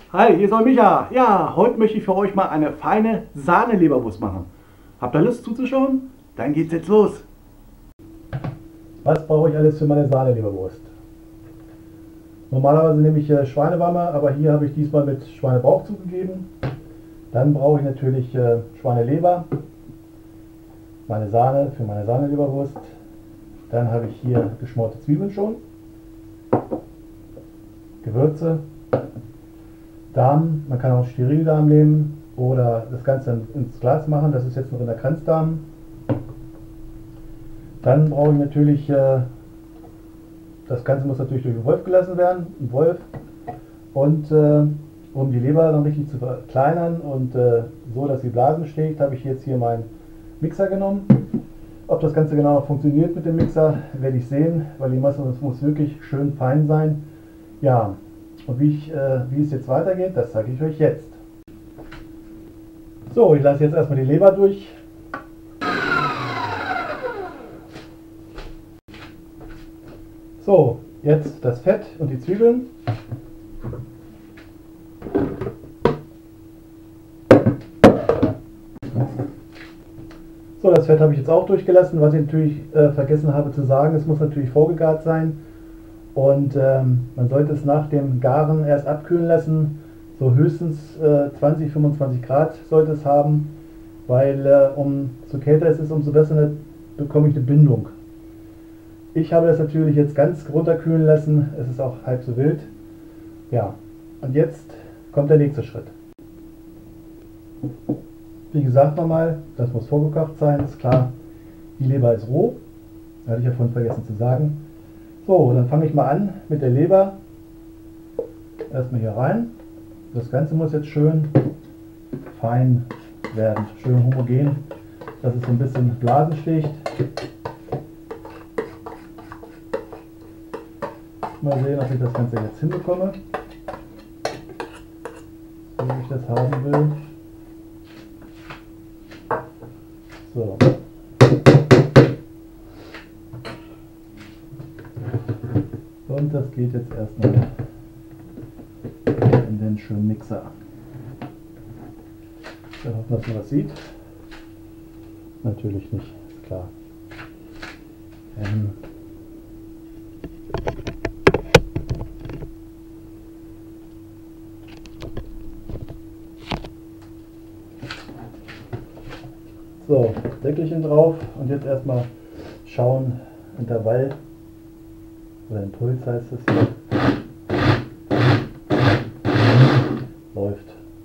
Hi, hier ist euer Micha. Ja, heute möchte ich für euch mal eine feine Sahne-Leberwurst machen. Habt ihr Lust zuzuschauen? Dann geht's jetzt los. Was brauche ich alles für meine Sahne-Leberwurst? Normalerweise nehme ich Schweinewamme, aber hier habe ich diesmal mit Schweinebauch zugegeben. Dann brauche ich natürlich Schweineleber, meine Sahne für meine Sahne-Leberwurst. Dann habe ich hier geschmorte Zwiebeln schon, Gewürze, Darm, man kann auch Sterildarm nehmen oder das Ganze ins Glas machen, das ist jetzt noch in der Kranzdarm. Dann brauche ich natürlich, das Ganze muss natürlich durch den Wolf gelassen werden, ein Wolf. Und um die Leber dann richtig zu verkleinern und so, dass sie Blasen schlägt, habe ich jetzt hier meinen Mixer genommen. Ob das Ganze genau funktioniert mit dem Mixer, werde ich sehen, weil die Masse muss wirklich schön fein sein. Ja, und wie es jetzt weitergeht, das zeige ich euch jetzt. So, ich lasse jetzt erstmal die Leber durch. So, jetzt das Fett und die Zwiebeln. So, das Fett habe ich jetzt auch durchgelassen. Was ich natürlich vergessen habe zu sagen, es muss natürlich vorgegart sein. Und man sollte es nach dem Garen erst abkühlen lassen. So höchstens 20, 25 Grad sollte es haben, weil umso kälter es ist, umso besser bekomme ich eine Bindung. Ich habe das natürlich jetzt ganz runterkühlen lassen. Es ist auch halb so wild. Ja, und jetzt kommt der nächste Schritt. Wie gesagt nochmal, das muss vorgekocht sein, ist klar. Die Leber ist roh, hatte ich ja vorhin vergessen zu sagen. So, dann fange ich mal an mit der Leber. Erstmal hier rein. Das Ganze muss jetzt schön fein werden, schön homogen, dass es so ein bisschen Blasen schlägt. Mal sehen, ob ich das Ganze jetzt hinbekomme, so wie ich das haben will. So. Und das geht jetzt erstmal in den schönen Mixer. Wir hoffen, dass man das sieht. Natürlich nicht, ist klar. So, Deckelchen drauf und jetzt erstmal schauen, Intervall oder Impuls heißt es hier. Läuft.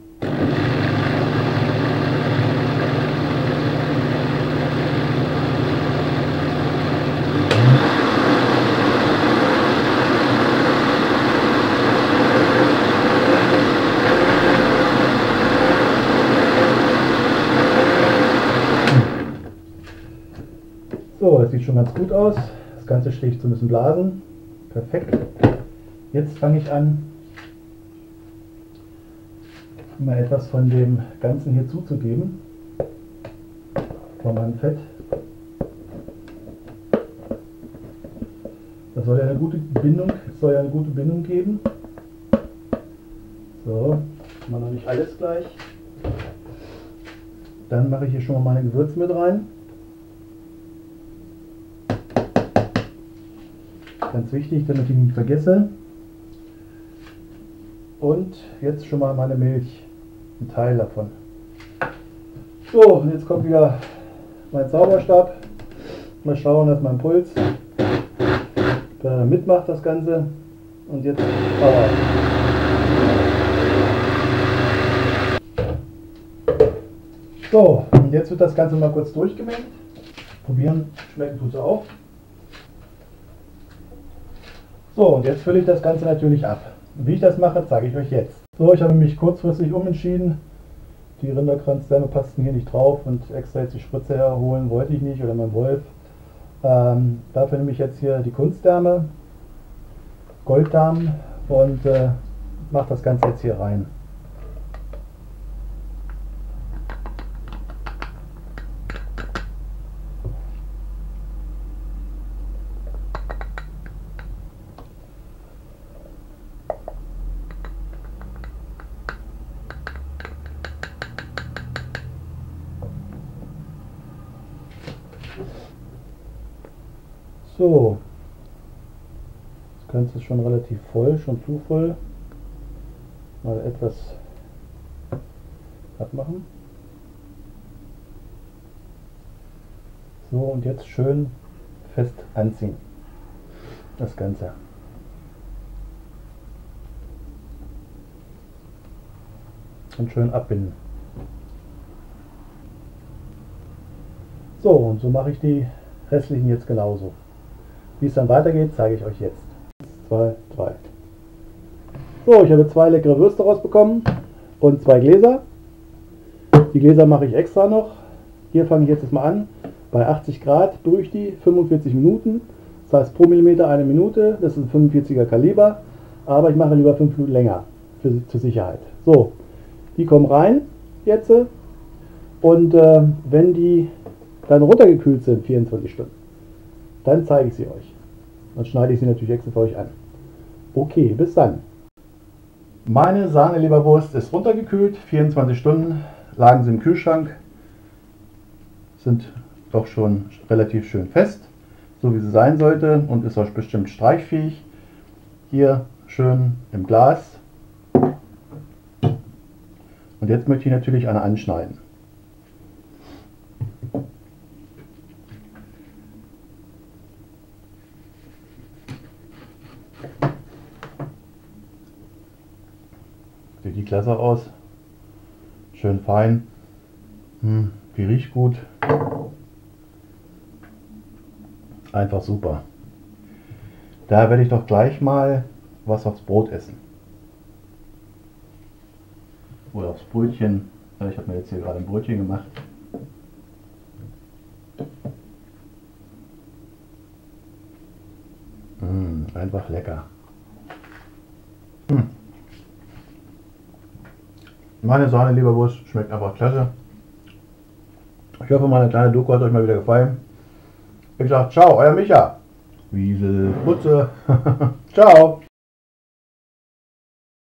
So, das sieht schon ganz gut aus. Das Ganze schlägt so ein bisschen Blasen. Perfekt. Jetzt fange ich an, mal etwas von dem Ganzen hier zuzugeben. Von meinem Fett. Das soll ja eine gute Bindung, geben. So, mal noch nicht alles gleich. Dann mache ich hier schon mal meine Gewürze mit rein. Ganz wichtig, damit ich nicht vergesse. Und jetzt schon mal meine Milch, ein Teil davon. So, und jetzt kommt wieder mein Zauberstab. Mal schauen, dass mein Puls mitmacht das Ganze. Und jetzt Power. So, und jetzt wird das Ganze mal kurz durchgemengt. Probieren, schmecken tut es auch. So, und jetzt fülle ich das Ganze natürlich ab. Wie ich das mache, zeige ich euch jetzt. So, ich habe mich kurzfristig umentschieden. Die Rinderkranzdärme passten hier nicht drauf und extra jetzt die Spritze herholen wollte ich nicht oder mein Wolf. Dafür nehme ich jetzt hier die Kunstdärme, Golddarm und mache das Ganze jetzt hier rein. So, das Ganze ist schon relativ voll, schon zu voll. Mal etwas abmachen. So, und jetzt schön fest anziehen. Das Ganze. Und schön abbinden. So, und so mache ich die restlichen jetzt genauso. Wie es dann weitergeht, zeige ich euch jetzt. 2, 3. So, ich habe 2 leckere Würste rausbekommen und 2 Gläser. Die Gläser mache ich extra noch. Hier fange ich jetzt mal an. Bei 80 Grad durch die 45 Minuten. Das heißt pro Millimeter 1 Minute. Das ist ein 45er Kaliber. Aber ich mache lieber 5 Minuten länger zur Sicherheit. So, die kommen rein jetzt. Und wenn die dann runtergekühlt sind, 24 Stunden, dann zeige ich sie euch. Dann schneide ich sie natürlich extra für euch an. Okay, bis dann. Meine Sahne-Leberwurst ist runtergekühlt, 24 Stunden lagen sie im Kühlschrank, sind doch schon relativ schön fest, so wie sie sein sollte, und ist auch bestimmt streichfähig. Hier schön im Glas. Und jetzt möchte ich natürlich eine anschneiden. Sieht die klasse aus. Schön fein. Die riecht gut. Einfach super. Da werde ich doch gleich mal was aufs Brot essen. Oder aufs Brötchen. Ich habe mir jetzt hier gerade ein Brötchen gemacht. Einfach lecker. Meine Sahne-Leberwurst schmeckt einfach klasse. Ich hoffe, meine kleine Doku hat euch mal wieder gefallen. Ich sage ciao, euer Micha. Wiesel, Putze. Ciao.